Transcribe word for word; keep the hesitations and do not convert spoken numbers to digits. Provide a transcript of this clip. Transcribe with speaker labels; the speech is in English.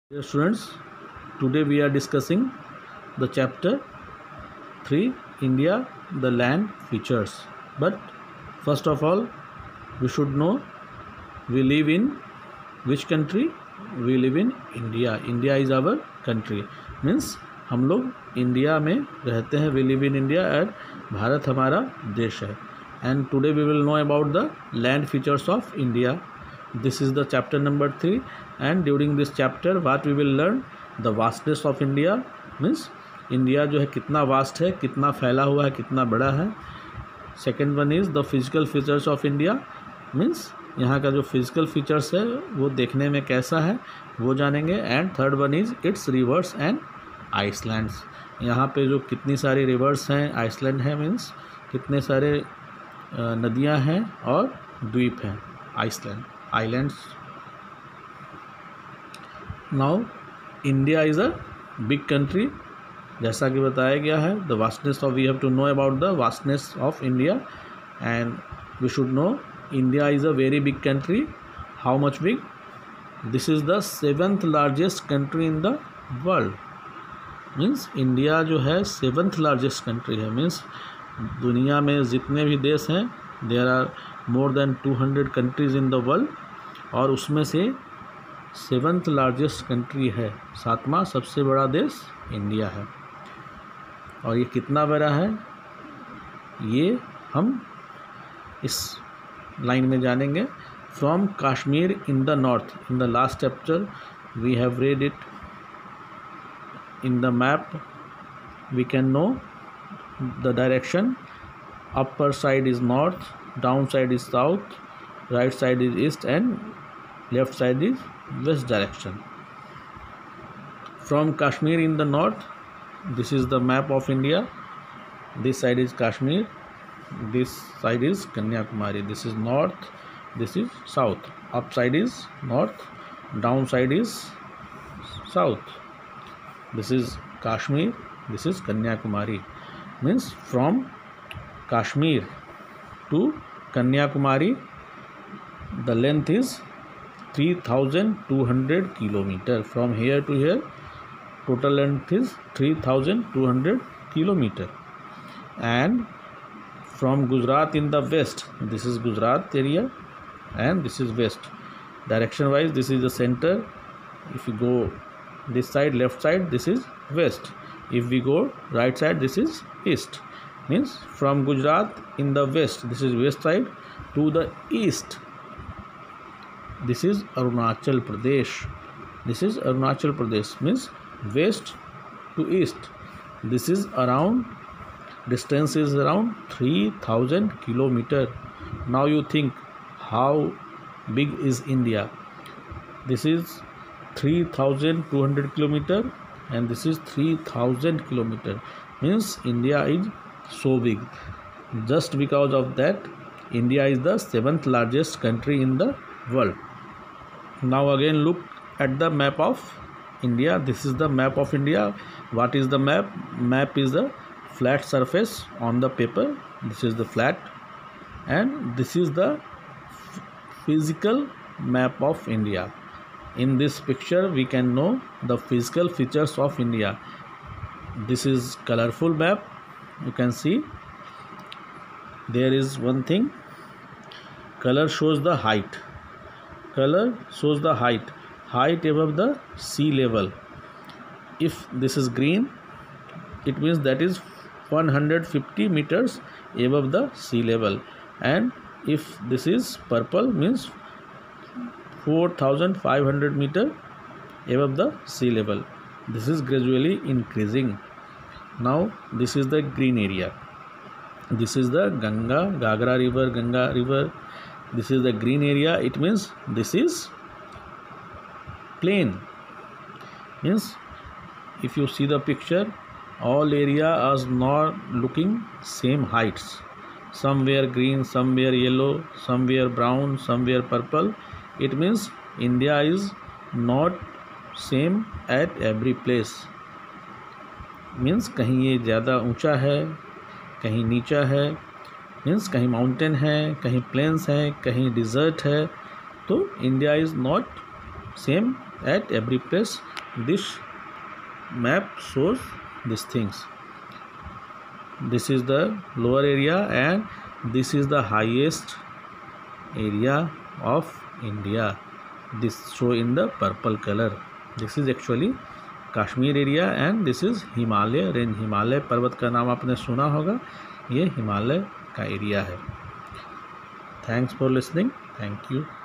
Speaker 1: Dear students, today we are discussing the chapter three, India, the land features. But first of all, we should know we live in which country? We live in India. India is our country. Means हम लोग India में रहते हैं. We live in India and Bharat हमारा देश है. And today we will know about the land features of India. This is the chapter number three, and during this chapter what we will learn the vastness of India, means India जो है कितना vast है, कितना फैला हुआ है, कितना बड़ा है. Second one is the physical features of India, means यहाँ का जो फिजिकल फीचर्स है वो देखने में कैसा है वो जानेंगे. And third one is its rivers and islands, यहाँ पे जो कितनी सारी रिवर्स हैं, आइसलैंड है मीन्स कितने सारे नदियाँ हैं और द्वीप हैं, island islands. Now India is a big country, जैसा कि बताया गया है. The vastness of we have to know about the vastness of India and we should know India is a very big country. How much big? This is the seventh largest country in the world. Means India जो है seventh largest country है. मीन्स दुनिया में जितने भी देश हैं there are more then to hundred countries in the world, और उसमें से सेवंथ लार्जेस्ट कंट्री है, सातवां सबसे बड़ा देश इंडिया है. और ये कितना बड़ा है ये हम इस लाइन में जानेंगे. From Kashmir in the north, in the last chapter we have read it in the map, we can know the direction. Upper side is north, down side is south, right side is east and left side is west direction. From Kashmir in the north, this is the map of India. This side is Kashmir, this side is Kanyakumari. This is north, this is south. Up side is north, down side is south. This is Kashmir, this is Kanyakumari. Means from Kashmir to Kanyakumari the length is three thousand two hundred kilometer. From here to here total length is three thousand two hundred kilometer. And from Gujarat in the west, this is Gujarat area and this is west. Direction wise this is the center. If you go this side, left side, this is west. If we go right side, this is east. Means from Gujarat in the west, this is west side, to the east, this is Arunachal Pradesh. This is Arunachal Pradesh, means west to east. This is around, distance is around three thousand kilometer. Now you think how big is India? This is three thousand two hundred kilometer and this is three thousand kilometer. Means India is so big. Just because of that, India is the seventh largest country in the world. Now again look at the map of India. This is the map of India. What is the map? Map is the flat surface on the paper. This is the flat, and this is the physical map of India. In this picture we can know the physical features of India. This is colorful map. You can see there is one thing, color shows the height. Color shows the height, height above the sea level. If this is green, it means that is one hundred fifty meters above the sea level, and if this is purple, means four thousand five hundred meter above the sea level. This is gradually increasing. Now this is the green area. This is the Ganga, Gagra river, Ganga river. This is the green area. It means this is plain. Means if you see the picture, all area is not looking same heights. Somewhere green, somewhere yellow, somewhere brown, somewhere purple. It means India is not same at every place. Means कहीं ये ज़्यादा ऊंचा है, कहीं नीचा है. Means कहीं mountain है, कहीं प्लेन्स है, कहीं डिज़र्ट है. तो India is not same at every place. This map shows these things. This is the lower area and this is the highest area of India. This show in the purple color. This is actually Kashmir area and this is Himalaya range. Himalaya पर्वत का नाम आपने सुना होगा, ये हिमालय का area है. Thanks for listening. Thank you.